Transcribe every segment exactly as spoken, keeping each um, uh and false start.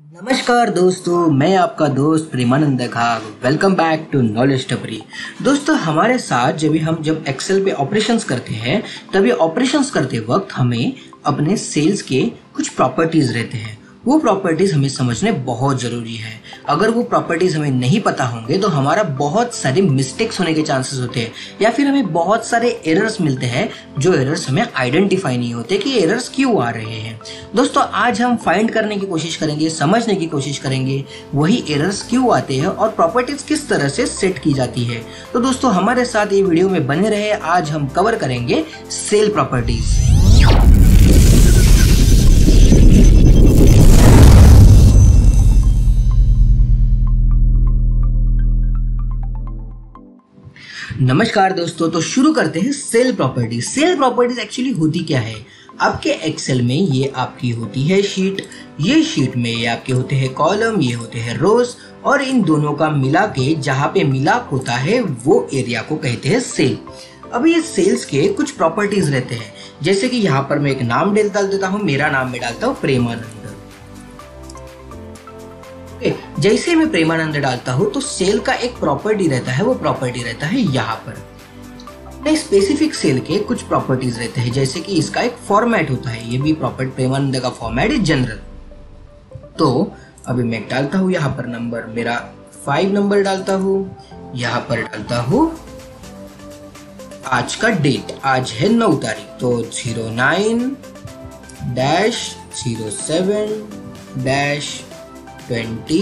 नमस्कार दोस्तों, मैं आपका दोस्त Premanand Ghag. Welcome back to knowledge Tapri. दोस्तों, हमारे साथ जब भी हम जब एक्सेल पे ऑपरेशंस करते हैं तभी ऑपरेशंस करते वक्त हमें अपने सेल्स के कुछ प्रॉपर्टीज रहते हैं। वो प्रॉपर्टीज हमें समझने बहुत ज़रूरी है। अगर वो प्रॉपर्टीज हमें नहीं पता होंगे तो हमारा बहुत सारे मिस्टेक्स होने के चांसेस होते हैं, या फिर हमें बहुत सारे एरर्स मिलते हैं जो एरर्स हमें आइडेंटिफाई नहीं होते कि एरर्स क्यों आ रहे हैं। दोस्तों, आज हम फाइंड करने की कोशिश करेंगे, समझने की कोशिश करेंगे वही एरर्स क्यों आते हैं और प्रॉपर्टीज किस तरह से सेट की जाती है। तो दोस्तों, हमारे साथ ये वीडियो में बने रहे। आज हम कवर करेंगे सेल प्रॉपर्टीज। नमस्कार दोस्तों, तो शुरू करते हैं cell properties. Cell properties actually होती क्या है? आपके एक्सेल में ये आपकी होती है शीट, ये शीट में ये आपके होते हैं कॉलम, ये होते हैं रोज, और इन दोनों का मिला के जहाँ पे मिलाप होता है वो एरिया को कहते हैं सेल। अब ये सेल्स के कुछ प्रॉपर्टीज रहते हैं, जैसे कि यहाँ पर मैं एक नाम डाल देता हूँ। मेरा नाम मैं डालता हूँ प्रेमानंद। जैसे मैं प्रेमानंद डालता हूं तो सेल का एक प्रॉपर्टी रहता है, वो प्रॉपर्टी रहता है यहाँ पर। अपने स्पेसिफिक सेल के कुछ प्रॉपर्टीज रहते हैं, जैसे कि इसका एक फॉर्मेट होता है। ये भी प्रॉपर्टी प्रेमानंद का फॉर्मेट है जनरल। तो अभी मैं डालता हूँ यहाँ पर नंबर, मेरा फाइव नंबर डालता हूँ। यहाँ पर डालता हूँ आज का डेट, आज है नौ तारीख, तो zero nine dash zero seven dash twenty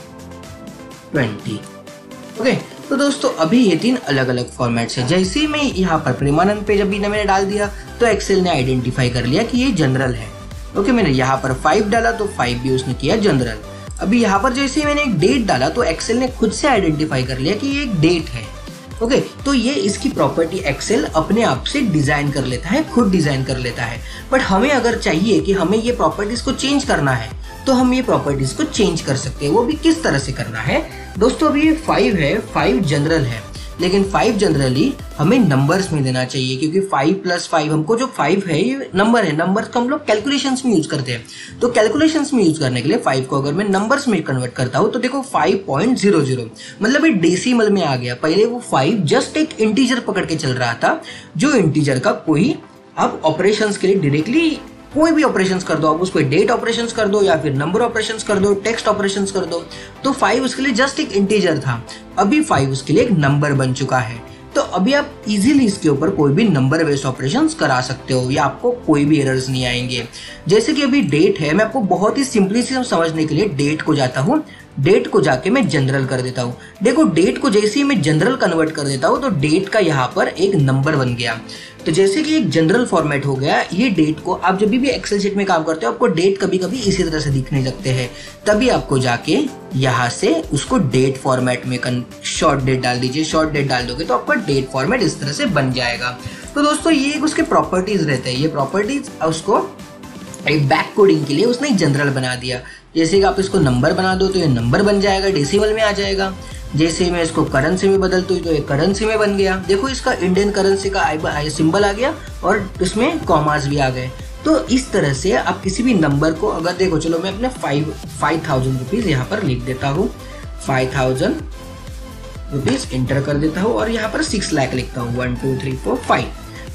twenty. Okay, तो दोस्तों अभी ये तीन अलग अलग फॉर्मेट्स है। जैसे ही मैं यहाँ पर प्रेमानंद पे जब भी मैंने डाल दिया तो एक्सेल ने आइडेंटिफाई कर लिया कि ये जनरल है। ओके, मैंने यहाँ पर फाइव डाला तो फाइव भी उसने किया जनरल। अभी यहाँ पर जैसे ही मैंने एक डेट डाला तो एक्सेल ने खुद से आइडेंटिफाई कर लिया कि ये एक डेट है। ओके okay, तो ये इसकी प्रॉपर्टी एक्सेल अपने आप से डिजाइन कर लेता है, खुद डिजाइन कर लेता है। बट हमें अगर चाहिए कि हमें ये प्रॉपर्टीज को चेंज करना है तो हम ये प्रॉपर्टीज को चेंज कर सकते हैं। वो भी किस तरह से करना है दोस्तों? अभी ये फाइव है, फाइव जनरल है, लेकिन फाइव जनरली हमें नंबर्स में देना चाहिए, क्योंकि फाइव प्लस फाइव हमको जो फाइव है ये नंबर है। नंबर्स को हम लोग कैलकुलेशंस में यूज करते हैं। तो कैलकुलेशंस में यूज करने के लिए फाइव को अगर मैं नंबर्स में कन्वर्ट करता हूँ तो देखो फाइव पॉइंट जीरो जीरो मतलब ये डेसिमल में आ गया। पहले वो फाइव जस्ट एक इंटीजर पकड़ के चल रहा था, जो इंटीजर का कोई आप ऑपरेशंस के लिए डायरेक्टली कोई भी ऑपरेशंस कर दो, आप उसको डेट ऑपरेशंस कर दो या फिर नंबर ऑपरेशंस कर दो, टेक्स्ट ऑपरेशंस कर दो, तो फाइव उसके लिए जस्ट एक इंटीजर था। अभी फाइव उसके लिए एक नंबर बन चुका है। तो अभी आप इजीली इसके ऊपर कोई भी नंबर बेस्ड ऑपरेशंस करा सकते हो, या आपको कोई भी एरर्स नहीं आएंगे। जैसे कि अभी डेट है, मैं आपको बहुत ही सिंपली से समझने के लिए डेट को जाता हूँ, डेट को जाके मैं जनरल कर देता हूँ। देखो, डेट को जैसे ही मैं जनरल कन्वर्ट कर देता हूँ तो डेट का यहाँ पर एक नंबर बन गया। तो जैसे कि एक जनरल फॉर्मेट हो गया, ये डेट को आप जब भी एक्सेल शीट में काम करते हो आपको डेट कभी कभी इसी तरह से दिखने लगते हैं। तभी आपको जाके यहाँ से उसको डेट फॉर्मेट में शॉर्ट डेट डाल दीजिए। शॉर्ट डेट डाल दोगे तो आपका डेट फॉर्मेट इस तरह से बन जाएगा। तो दोस्तों, ये उसके प्रॉपर्टीज रहते हैं। ये प्रॉपर्टीज उसको एक बैक कोडिंग के लिए उसने जनरल बना दिया। जैसे कि आप इसको नंबर बना दो तो ये नंबर बन जाएगा, डेसिमल में आ जाएगा। जैसे मैं इसको करेंसी में बदलता हूँ तो ये करेंसी में बन गया। देखो, इसका इंडियन करेंसी का सिंबल आ गया और इसमें कॉमास भी आ गए। तो इस तरह से आप किसी भी नंबर को अगर देखो, चलो मैं अपने फाइव फाइव थाउजेंड रुपीज यहाँ पर लिख देता हूँ। फाइव थाउजेंड रुपीज इंटर कर देता हूँ और यहाँ पर सिक्स लाख लिखता हूँ। One two three four five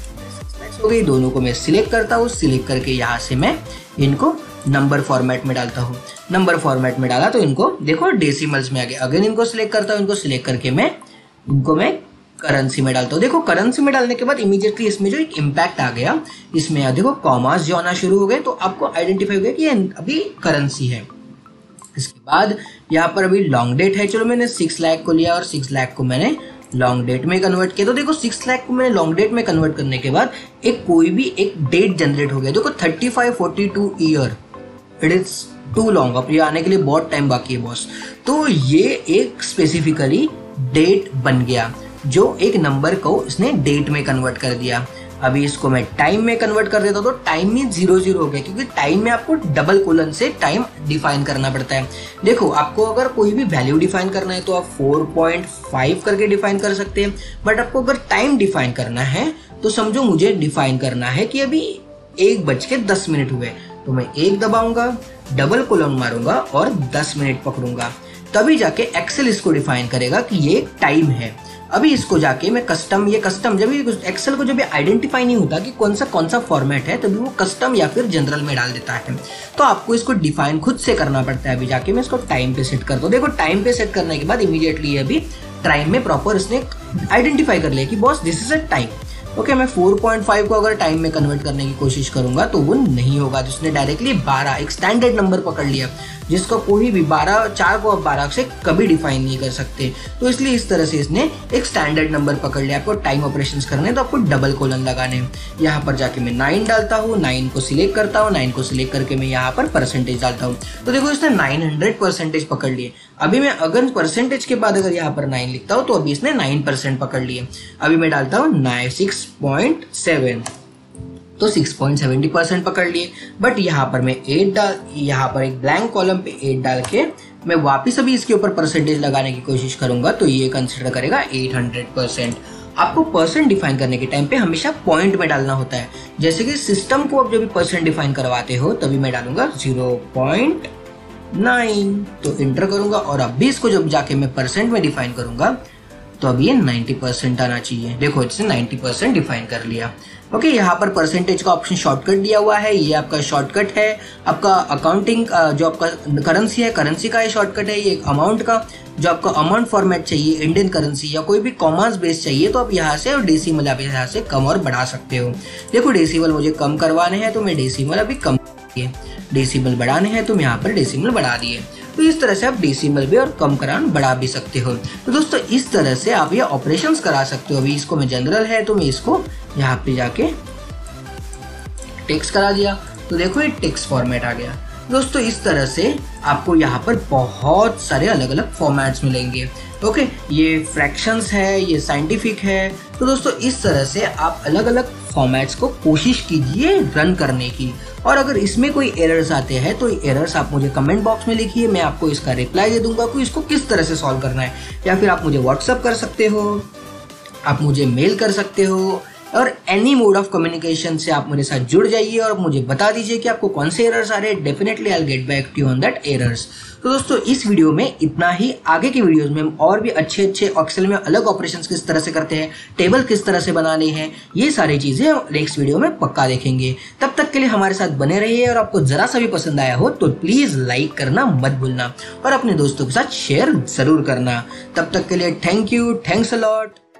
हो गई। दोनों को मैं सिलेक्ट करता हूँ। सिलेक्ट करके यहाँ से मैं इनको नंबर फॉर्मेट में डालता हूँ। नंबर फॉर्मेट में डाला तो इनको देखो डेसिमल्स में आ गए। अगेन इनको सिलेक्ट करता हूँ। इनको सिलेक्ट करके मैं इनको मैं करेंसी में डालता हूँ। देखो, करेंसी में डालने के बाद इमीडिएटली इसमें जो एक इम्पैक्ट आ गया, इसमें देखो कॉमास जो आना शुरू हो गए, तो आपको आइडेंटिफाई हो गया कि ये अभी करेंसी है। इसके बाद यहाँ पर अभी लॉन्ग डेट है। चलो, मैंने सिक्स लाख को लिया और सिक्स लाख को मैंने लॉन्ग डेट में कन्वर्ट किया। तो देखो, सिक्स लाख को मैंने लॉन्ग डेट में कन्वर्ट करने के बाद एक कोई भी एक डेट जनरेट हो गया। देखो, thirty five forty two year, it is too long. अब ये आने के लिए बहुत टाइम बाकी है बॉस। तो ये एक स्पेसिफिकली डेट बन गया, जो एक नंबर को इसने डेट में कन्वर्ट कर दिया। अभी इसको मैं टाइम में कन्वर्ट कर देता हूँ तो टाइम में जीरो जीरो हो गया, क्योंकि टाइम में आपको डबल कोलन से टाइम डिफाइन करना पड़ता है। देखो, आपको अगर कोई भी वैल्यू डिफाइन करना है तो आप फोर पॉइंट फाइव करके डिफाइन कर सकते हैं, बट आपको अगर टाइम डिफाइन करना है तो समझो मुझे डिफाइन करना है कि अभी एक बज के दस मिनट हुए, तो मैं एक दबाऊंगा, डबल कोलन मारूंगा और दस मिनट पकड़ूंगा, तभी जाके एक्सेल इसको डिफाइन करेगा कि ये टाइम है। अभी इसको जाके मैं कस्टम, ये कस्टम जब एक्सेल को जब ये आइडेंटिफाई नहीं होता कि कौन सा कौन सा फॉर्मेट है, तभी वो कस्टम या फिर जनरल में डाल देता है। तो आपको इसको डिफाइन खुद से करना पड़ता है। अभी जाके मैं इसको टाइम पे सेट कर दूं। देखो टाइम पे सेट करने के बाद इमीडिएटली अभी टाइम में प्रॉपर इसने आइडेंटिफाई कर लिया कि boss this is a time. Okay, मैं फोर पॉइंट फाइव को अगर टाइम में कन्वर्ट करने की कोशिश करूंगा तो वो नहीं होगा। तो इसने डायरेक्टली बारह एक स्टैंडर्ड नंबर पकड़ लिया, जिसका कोई भी बारह, चार को आप बारह से कभी डिफाइन नहीं कर सकते। तो इसलिए इस तरह से इसने एक स्टैंडर्ड नंबर पकड़ लिया। आपको टाइम ऑपरेशंस करने तो आपको डबल कोलन लगाने। यहाँ पर जाके मैं नाइन डालता हूँ, नाइन को सिलेक्ट करता हूँ, नाइन को सिलेक्ट करके मैं यहाँ पर परसेंटेज डालता हूँ। तो देखो इसने नाइन हंड्रेड परसेंटेज पकड़ लिए। अभी मैं अगर परसेंटेज के बाद अगर यहाँ पर नाइन लिखता हूँ तो अभी इसने नाइन परसेंट पकड़ लिए। अभी मैं डालता हूँ नाइन सिक्स पॉइंट सेवन, तो six point seven zero percent पकड़ लिए। बट यहाँ पर मैं एट डाल, यहाँ पर एक ब्लैंक कॉलम पे एट डाल के मैं वापस अभी इसके ऊपर परसेंटेज लगाने की कोशिश करूंगा तो ये कंसिडर करेगा एट हंड्रेड परसेंट। आपको परसेंट डिफाइन करने के टाइम पे हमेशा पॉइंट में डालना होता है। जैसे कि सिस्टम को आप जब भी परसेंट डिफाइन करवाते हो तभी मैं डालूंगा जीरो पॉइंट नाइन, तो इंटर करूंगा। और अभी इसको जब जाके मैं परसेंट में डिफाइन करूंगा तो अब ये नाइन्टी परसेंट आना चाहिए। देखो इसने नाइन्टी परसेंट डिफाइन कर लिया। ओके, यहाँ पर परसेंटेज का ऑप्शन शॉर्टकट दिया हुआ है, ये आपका शॉर्टकट है। आपका अकाउंटिंग जो आपका करेंसी है, करेंसी का ये शॉर्टकट है। ये अमाउंट का जो आपका अमाउंट फॉर्मेट चाहिए, इंडियन करेंसी या कोई भी कॉमर्स बेस चाहिए, तो आप यहाँ से और डेसिमल आप यहाँ से कम और बढ़ा सकते हो। देखो डेसिमल मुझे कम करवाने हैं तो मैं डेसिमल अभी कम किए, डेसिमल बढ़ाने हैं तो मैं यहाँ पर डेसिमल बढ़ा दिए। तो इस तरह से आप डेसिमल भी और कम करान बढ़ा भी सकते हो। तो दोस्तों इस तरह से आप ये ऑपरेशंस करा सकते हो। अभी इसको मैं जनरल है तो मैं इसको यहाँ पे जाके टेक्स्ट करा दिया, तो देखो ये टेक्स्ट फॉर्मेट आ गया। दोस्तों इस तरह से आपको यहाँ पर बहुत सारे अलग अलग फॉर्मेट्स मिलेंगे। ओके, ये फ्रैक्शंस है, ये साइंटिफिक है। तो दोस्तों इस तरह से आप अलग अलग फॉर्मेट्स को कोशिश कीजिए रन करने की। और अगर इसमें कोई एरर्स आते हैं तो एरर्स आप मुझे कमेंट बॉक्स में लिखिए, मैं आपको इसका रिप्लाई दे दूंगा कि इसको किस तरह से सॉल्व करना है। या फिर आप मुझे व्हाट्सअप कर सकते हो, आप मुझे मेल कर सकते हो, और एनी मोड ऑफ कम्युनिकेशन से आप मेरे साथ जुड़ जाइए और मुझे बता दीजिए कि आपको कौन से एरर्स आ रहे हैं। Definitely I will get back to you on that errors. तो दोस्तों इस वीडियो में इतना ही। आगे की वीडियोस में हम और भी अच्छे अच्छे एक्सेल में अलग ऑपरेशंस किस तरह से करते हैं, टेबल किस तरह से बनाने हैं, ये सारी चीजें हम नेक्स्ट वीडियो में पक्का देखेंगे। तब तक के लिए हमारे साथ बने रहिए, और आपको जरा सा भी पसंद आया हो तो प्लीज लाइक करना मत भूलना और अपने दोस्तों के साथ शेयर जरूर करना। तब तक के लिए thank you, thanks a lot.